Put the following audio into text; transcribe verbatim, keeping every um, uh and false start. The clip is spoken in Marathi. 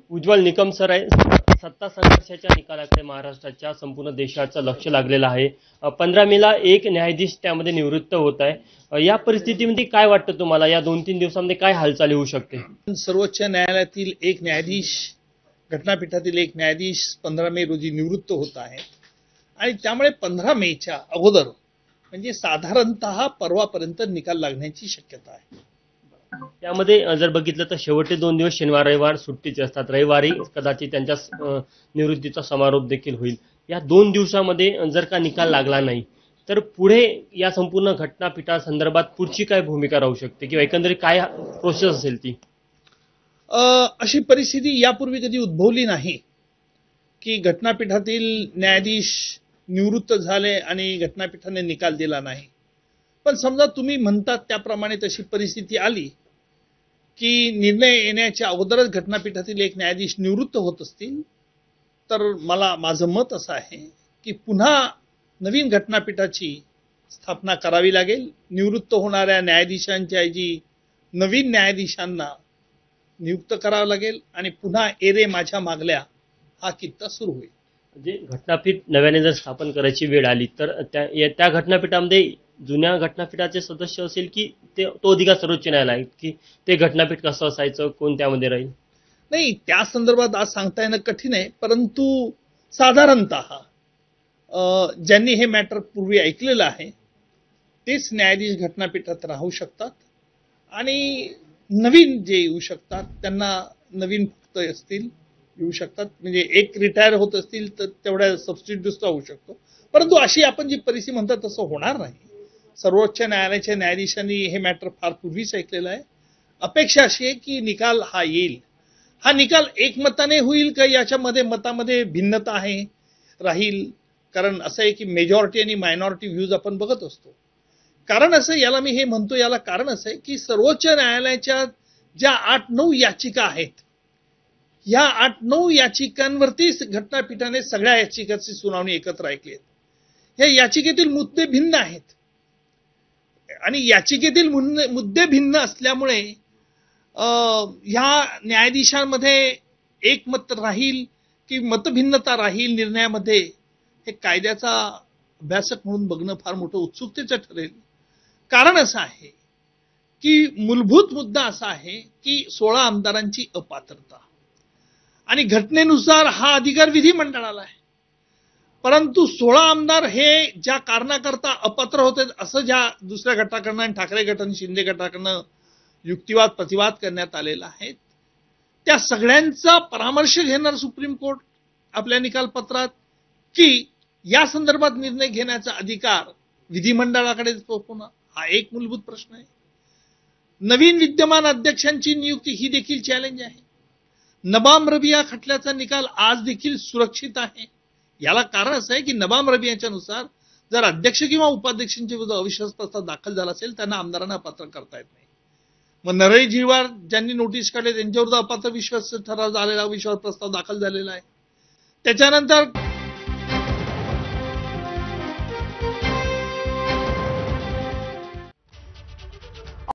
उज्ज्वल निकम सर आहे. सत्ता संघर्षाच्या निकालाकडे महाराष्ट्राच्या संपूर्ण देशाचं लक्ष लागलेलं आहे. पंधरा मेला एक न्यायाधीश त्यामध्ये निवृत्त होत आहे. अ, या परिस्थितीमध्ये काय वाटतं तुम्हाला, या दोन तीन दिवसांमध्ये काय हालचाल होऊ शकते? सर्वोच्च न्यायालयातील एक न्यायाधीश, घटनापीठातील एक न्यायाधीश पंधरा मे रोजी निवृत्त होत आहे आणि त्यामुळे पंधरा मेच्या अगोदर म्हणजे साधारणतः परवापर्यंत निकाल लागण्याची शक्यता आहे. त्यामध्ये अ, जर बघितलं तर शेवटचे दोन दिवस शनिवार रविवार सुट्टीचे असतात. रविवारी कदाचित त्यांच्या अ, निवृत्तीचा समारोप देखील होईल. या दोन दिवसामध्ये अ, जर का निकाल लागला नाही तर पुढे या संपूर्ण घटनापीठासंदर्भात पुढची काय भूमिका राहू शकते किंवा एकंदरीत काय प्रोसेस असेल ती? अ, अशी परिस्थिती यापूर्वी कधी उद्भवली नाही की घटनापीठातील न्यायाधीश निवृत्त झाले आणि घटनापीठाने निकाल दिला नाही. पण समजा तुम्ही म्हणतात त्याप्रमाणे तशी परिस्थिती आली की निर्णय येण्याच्या अगोदरच घटनापीठातील एक न्यायाधीश निवृत्त होत असतील तर मला माझं मत असं आहे की पुन्हा नवीन घटनापीठाची स्थापना करावी लागेल. निवृत्त होणाऱ्या न्यायाधीशांच्या ऐवजी नवीन न्यायाधीशांना नियुक्त करावं लागेल आणि पुन्हा एरे माझ्या मागल्या हा किस्सा सुरू होईल. म्हणजे घटनापीठ नव्याने जर स्थापन करायची वेळ आली तर त्या या- त्या घटनापीठामध्ये जुन्या घटनापीठाचे सदस्य असेल की ते तो अधिकार सर्वोच्च न्यायालय की ते घटनापीठ कसं असायचं, कोण त्यामध्ये राहील? नाही, त्या संदर्भात आज सांगता येणं कठीण आहे, परंतु साधारणतः ज्यांनी हे मॅटर पूर्वी ऐकलेलं आहे तेच न्यायाधीश घटनापीठात राहू शकतात आणि नवीन जे येऊ शकतात त्यांना नवीन फक्त असतील येऊ शकतात. म्हणजे एक रिटायर होत असतील तर तेवढ्या सबस्टिट्यूट दुसरा होऊ शकतो. परंतु अशी आपण जी परिस्थिती म्हणतात तसं होणार नाही. सर्वोच्च न्यायालयाच्या न्यायाधीशांनी हे मॅटर फार पूर्वीच ऐकलेलं आहे. अपेक्षा अशी आहे की निकाल हा येईल. हा निकाल एकमताने होईल का याच्यामध्ये मतामध्ये भिन्नता आहे राहील. कारण असं आहे की मेजॉरिटी आणि मायनॉरिटी व्ह्यूज आपण बघत असतो. कारण असं याला मी हे म्हणतो याला कारण असं आहे की सर्वोच्च न्यायालयाच्या ज्या आठ नऊ याचिका आहेत या आठ नऊ याचिकांवरती घटनापीठाने सगळ्या याचिकांची सुनावणी एकत्र ऐकली आहे. या याचिकेतील मुद्दे भिन्न आहेत आणि याचिकेतील मुद्दे भिन्न असल्यामुळे ह्या न्यायाधीशांमध्ये एकमत राहील की मतभिन्नता राहील निर्णयामध्ये हे कायद्याचा अभ्यासक म्हणून बघणं फार मोठं उत्सुकतेचं ठरेल. कारण असं आहे की मूलभूत मुद्दा असा आहे की सोळा आमदारांची अपात्रता आणि घटनेनुसार हा अधिकार विधिमंडळाला आहे. परंतु सोळा आमदार हे ज्या कारणाकरता अपात्र होते असं ज्या दुसऱ्या गटाकडनं आणि ठाकरे गट आणि शिंदे गटाकडनं युक्तिवाद प्रतिवाद करण्यात आलेला आहे त्या सगळ्यांचा परामर्श घेणार सुप्रीम कोर्ट आपल्या निकालपत्रात की या संदर्भात निर्णय घेण्याचा अधिकार विधिमंडळाकडे सोपवणं हा एक मूलभूत प्रश्न आहे. नवीन विद्यमान अध्यक्षांची नियुक्ती ही देखील चॅलेंज आहे. नबाम रबिया खटल्याचा निकाल आज देखील सुरक्षित आहे. याला कारण असं आहे की नबाम रबियाच्या नुसार जर अध्यक्ष किंवा उपाध्यक्षांच्या विरुद्ध अविश्वास प्रस्ताव दाखल झाला असेल त्यांना आमदारांना अपात्र करता येत नाही. मग नरई झिरवाळ ज्यांनी नोटीस काढले त्यांच्याविरुद्ध अपात्र विश्वास ठराव झालेला, विश्वास प्रस्ताव दाखल झालेला आहे. त्याच्यानंतर